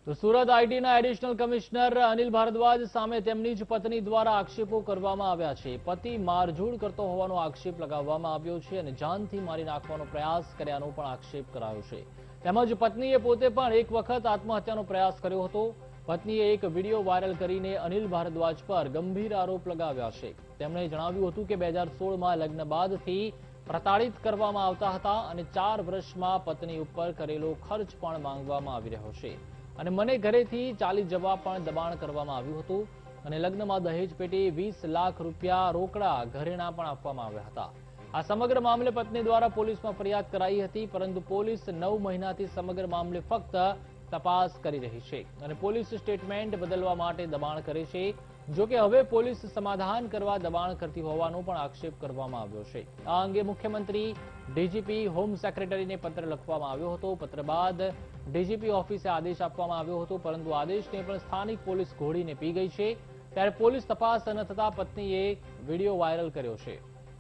તો સુરત આઈટીના additional commissioner Anil Bhardwaj સામે તેમની જ પત્ની દ્વારા આક્ષેપો કરવામાં આવ્યા છે। પતિ મારઝૂડ કરતો હોવાનો આક્ષેપ લગાવવામાં આવ્યો છે અને જાનથી મારી નાખવાનો પ્રયાસ કર્યાનો પણ આક્ષેપ કરાયો છે। તેમજ પત્નીએ પોતે પણ એક વખત આત્મહત્યાનો પ્રયાસ કર્યો હતો। પત્નીએ એક વિડીયો વાયરલ કરીને અનિલ ભારદ્વાજ પર ગંભીર આરોપ લગાવ્યા છે। તેમણે જણાવ્યું હતું કે 2016માં લગ્ન બાદથી પ્રતાડિત કરવામાં આવતા હતા અને 4 વર્ષમાં પત્ની ઉપર કરેલો ખર્ચ પણ માંગવામાં આવી રહ્યો છે અને મને ઘરેથી ચાલી જવા પણ દબાણ કરવામાં આવ્યું હતું અને લગ્નમાં દહેજ પેટે 20 લાખ રૂપિયા રોકડા ઘરેણા પણ આપવામાં આવ્યા હતા। આ સમગ્ર મામલે પત્ની દ્વારા પોલીસમાં ફરિયાદ કરાઈ હતી, પરંતુ પોલીસ 9 મહિનાથી સમગ્ર મામલે ફક્ત તપાસ કરી રહી છે અને પોલીસ સ્ટેટમેન્ટ બદલવા માટે દબાણ કરે છે। જો કે હવે પોલીસ સમાધાન કરવા દબાણ કરતી હોવાનો પણ આક્ષેપ કરવામાં આવ્યો છે। આ અંગે મુખ્યમંત્રી, ડીજીપી, હોમ સેક્રેટરીને પત્ર લખવામાં આવ્યો હતો। પત્ર બાદ ડીજીપી ઓફિસે આદેશ આપવામાં આવ્યો હતો, પરંતુ આદેશને પણ સ્થાનિક પોલીસ ઘોડીને પી ગઈ છે। ત્યારે પોલીસ તપાસ ન થતા પત્નીએ વિડીયો વાયરલ કર્યો છે।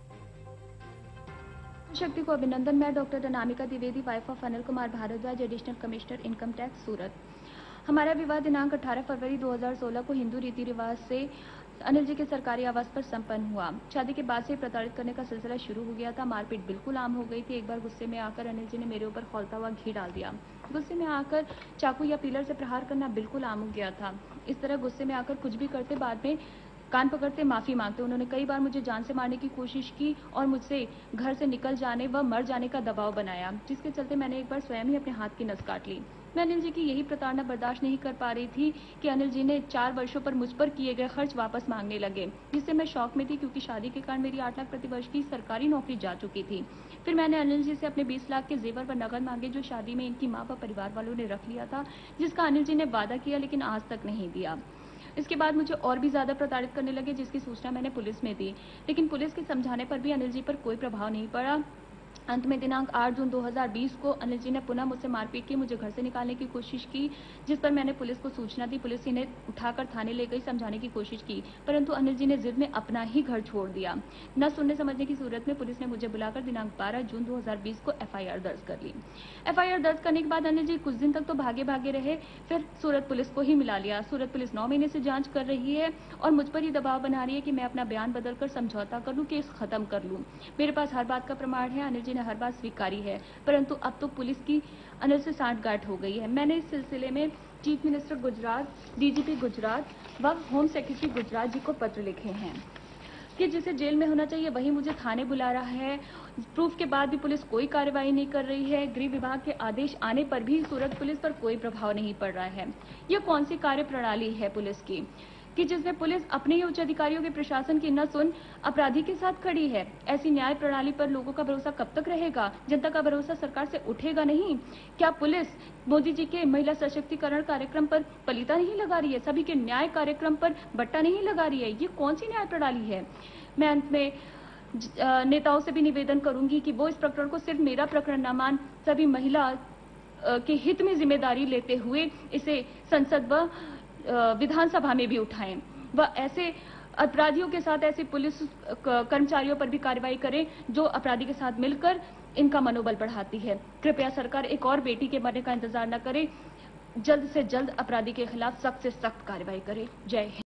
शक्ति को अभिनंदन। मैं doctor Anamika Dwivedi, wife of Anil Kumar Bhardwaj, additional commissioner income tax Surat. हमारा विवाह दिनांक 18 फरवरी 2016 को हिंदू रीति रिवाज से अनिल जी के सरकारी आवास पर संपन्न हुआ। शादी के बाद से प्रताड़ित करने का सिलसिला शुरू हो गया था। मारपीट बिल्कुल आम हो गई थी। एक बार गुस्से में आकर अनिल जी ने मेरे ऊपर खौलता हुआ घी डाल दिया। गुस्से में आकर चाकू या पिलर से प्रहार करना बिल्कुल आम हो गया था। इस तरह गुस्से में आकर कुछ भी करते, बाद में कान पकड़ते माफी मांगते। उन्होंने कई बार मुझे जान से मारने की कोशिश की और मुझसे घर से निकल जाने व मर जाने का दबाव बनाया, जिसके चलते मैंने एक बार स्वयं ही अपने हाथ की नस काट ली। मैं अनिल जी की यही प्रताड़ना बर्दाश्त नहीं कर पा रही थी कि अनिल जी ने 4 वर्षों पर मुझ पर किए गए खर्च वापस मांगने लगे, जिससे मैं शौक में थी, क्योंकि शादी के कारण मेरी 8 लाख प्रति वर्ष की सरकारी नौकरी जा चुकी थी। फिर मैंने अनिल जी से अपने 20 लाख के जेवर व नगद मांगे, जो शादी में इनकी माँ व परिवार वालों ने रख लिया था, जिसका अनिल जी ने वादा किया लेकिन आज तक नहीं दिया। इसके बाद मुझे और भी ज्यादा प्रताड़ित करने लगे, जिसकी सूचना मैंने पुलिस में दी, लेकिन पुलिस के समझाने पर भी अनिल जी पर कोई प्रभाव नहीं पड़ा। अंत में दिनांक 8 जून 2020 को अनिल जी ने पुनः मुझसे मारपीट की, मुझे घर से निकालने की कोशिश की, जिस पर मैंने पुलिस को सूचना दी। पुलिस इन्हें उठाकर थाने ले गई, समझाने की कोशिश की, परंतु अनिल जी ने जिद में अपना ही घर छोड़ दिया। न सुनने समझने की सूरत में पुलिस ने मुझे बुलाकर दिनांक 12 जून 2020 को FIR दर्ज कर ली। FIR दर्ज करने के बाद अनिल जी कुछ दिन तक तो भागे भागे रहे, फिर सूरत पुलिस को ही मिला लिया। सूरत पुलिस 9 महीने से जांच कर रही है और मुझ पर ही दबाव बना रही है कि मैं अपना बयान बदलकर समझौता कर लूं, केस खत्म कर लूं। मेरे पास हर बात का प्रमाण है। अनिल जी ने हर बात स्वीकारी है, परंतु अब तो पुलिस की अनिल से सांठगांठ हो गई है। मैंने इस सिलसिले में chief minister Gujarat, DGP Gujarat व होम सेक्रेटरी गुजरात जी को पत्र लिखे हैं कि जिसे जेल में होना चाहिए वही मुझे थाने बुला रहा है। प्रूफ के बाद भी पुलिस कोई कार्रवाई नहीं कर रही है। गृह विभाग के आदेश आने पर भी सूरत पुलिस पर कोई प्रभाव नहीं पड़ रहा है। यह कौन सी कार्य प्रणाली है पुलिस की कि जिसमें पुलिस अपने ही उच्च अधिकारियों के प्रशासन की न सुन अपराधी के साथ खड़ी है। ऐसी न्याय प्रणाली पर लोगों का भरोसा कब तक रहेगा? जनता का भरोसा सरकार से उठेगा नहीं? क्या पुलिस मोदी जी के महिला सशक्तिकरण कार्यक्रम पर पलीता नहीं लगा रही है? सभी के न्याय कार्यक्रम पर बट्टा नहीं लगा रही है? ये कौन सी न्याय प्रणाली है? मैं अंत में नेताओं से भी निवेदन करूंगी कि वो इस प्रकरण को सिर्फ मेरा प्रकरण न मान, सभी महिला के हित में जिम्मेदारी लेते हुए इसे संसद व विधानसभा में भी उठाएं व ऐसे अपराधियों के साथ ऐसे पुलिस कर्मचारियों पर भी कार्रवाई करें जो अपराधी के साथ मिलकर इनका मनोबल बढ़ाती है। कृपया सरकार एक और बेटी के मरने का इंतजार न करे, जल्द से जल्द अपराधी के खिलाफ सख्त से सख्त कार्रवाई करे। जय हिंद।